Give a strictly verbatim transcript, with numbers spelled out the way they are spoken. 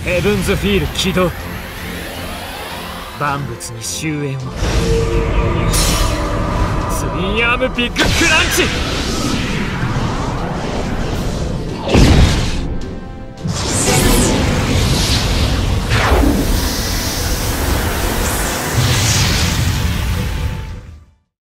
ヘブンズフィール起動。万物に終焉を。ツインアームビッグクランチ。